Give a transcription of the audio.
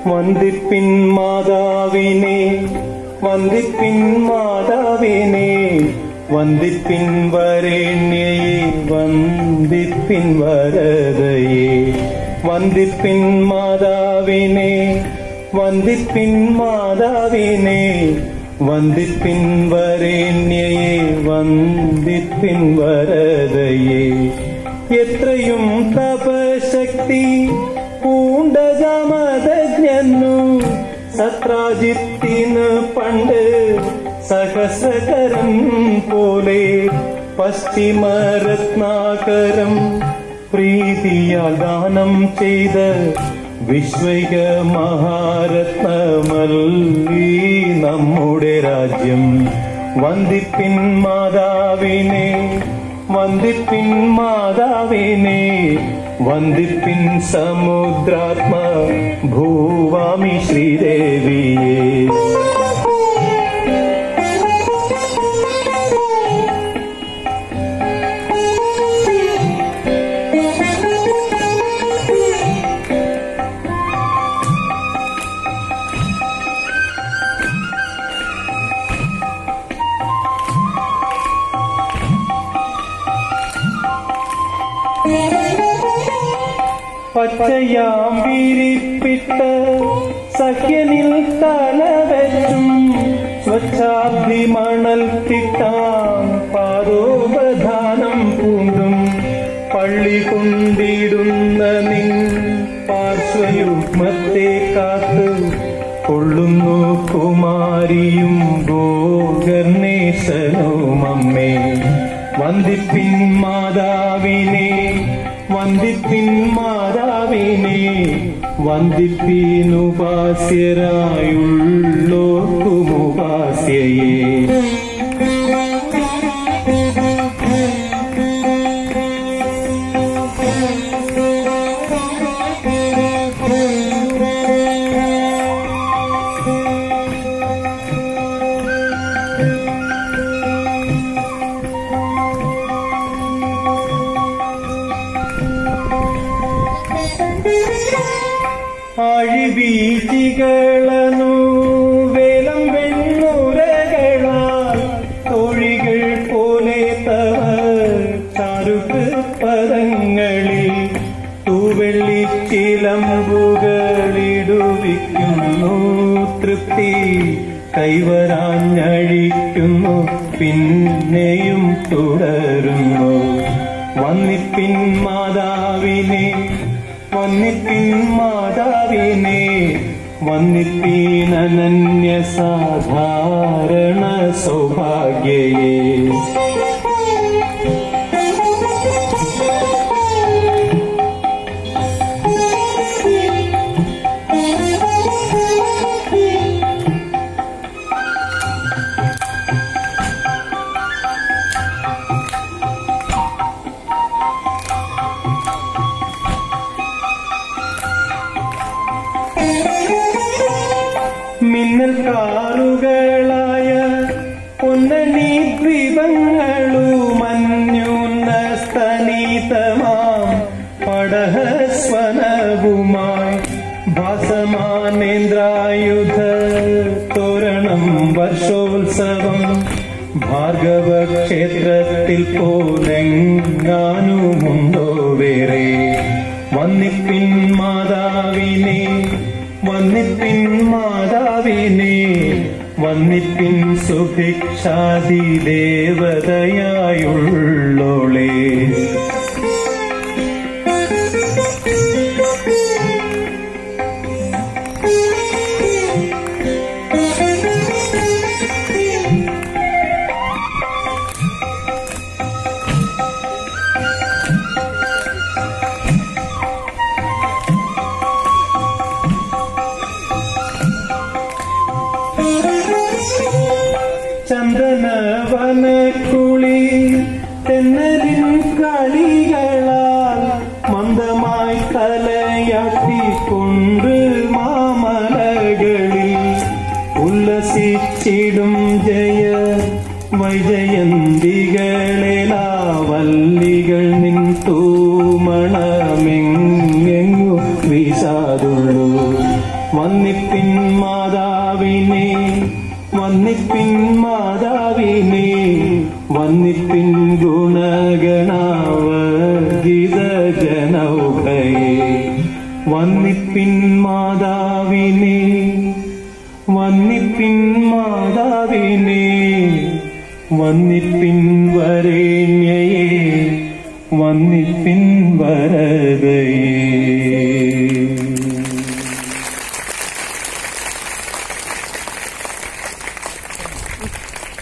വന്ദിപ്പിൻ മാതാവിനെ, വന്ദിപ്പിൻ മാതാവിനെ, വന്ദിപ്പിൻ വരേണ്യയെ, വന്ദിപ്പിൻ വരദയെ. വന്ദിപ്പിൻ മാതാവിനെ, വന്ദിപ്പിൻ മാതാവിനെ, വന്ദിപ്പിൻ വരേണ്യയെ, വന്ദിപ്പിൻ വരദയെ. എത്രയും തപശക്തി പൂണ്ട ജമദജ്ഞനു സത്രാജിത്തിന് പണ്ട് സഹസ്രകരം പോലെ പശ്ചിമരത്നാകരം പ്രീതിയാൽ ദാനം ചെയ്ത വിശ്വൈക മഹാരത്നമല്ലീ നമ്മുടെ രാജ്യം. വന്ദിപ്പിൻ മാതാവിനെ, വന്ദിപ്പിൻ മാതാവിനെ, വന്ദിപ്പിൻ സമുദ്രാത്മ ഭൂവാമി ശ്രീദേവിയെ. പച്ചയാം വിരിപ്പിട്ട സഖ്യനിൽ തലവെച്ചും സ്വച്ഛാബ്ദി മണൽ തിട്ടാം പാദോപധാനം പൂണ്ടും പള്ളി കൊണ്ടിടുന്ന നിൻ പാർശ്വയുഗ്മത്തെ കാത്ത് കൊള്ളുന്നു കുമാരിയും ഗോകർണേശനുമമ്മേ. വന്ദിപ്പിൻ മാതാവിനെ, വന്ദിപ്പിൻ മാതാവിനെ, വന്ദിപ്പിനുപാസ്യരായുള്ളോർക്കുമുപാസ്യയെ. ആഴിബീജികളനു വേലം വെണ്ണുരകളാൽ തോഴികൾ പോലെ തവ ചാരുക്ക് പദങ്ങളിൽ തൂവെള്ളിച്ചിലമ്പുകളിടുവിക്കുന്നു തൃപ്തി കൈവരാഞ്ഞഴിക്കുന്നു പിന്നെയും തുടരുന്നു. വന്ദിപ്പിൻ മാതാവിനെ, വന്ദിപ്പിൻ മാതാവിനെ, വന്ദിപ്പിൻ അനന്യസാധാരണ സൗഭാഗ്യയെ. മിന്നൽ കാറുകളായ പൊന്നണി ദ്വീപങ്ങളുമന്യുന്നസ്തനീതമാം പടഹസ്വനവുമായി ഭാസമാനേന്ദ്രായുധ തോരണം വർഷോത്സവം ഭാർഗവ ക്ഷേത്രത്തിൽ പോലെങ്ങാനുമുണ്ടോ വേറെ. വന്ദിപ്പിൻ മാതാവിനെ, വന്ദിപ്പിൻ മാതാവിനെ, വന്ദിപ്പിൻ സുഭിക്ഷാദി ദേവതയായുള്ളോളെ. ചന്ദനവനക്കുളി തെന്നലിൻ കളികളാൽ മന്ദമായി തലയാട്ടിക്കൊണ്ട് മാമലകളിൽ ഉല്ലസിച്ചിടും ജയ വൈജയന്തികളെലാവല്ലികൾ നിൻ തൂമണമെങ്ങു വീശാതുള്ളൂ. വന്നിപ്പിൻ മാതാവിനെ വന്നിപ്പിൻ മാതാവിനെ വന്നിപ്പിൻ ഗുണഗണാവർഗിത ജനൗകയെ വന്നിപ്പിൻ മാതാവിനെ വന്നിപ്പിൻ മാതാവിനെ വന്നിപ്പിൻ വരേണ്യയെ വന്നിപ്പിൻ വര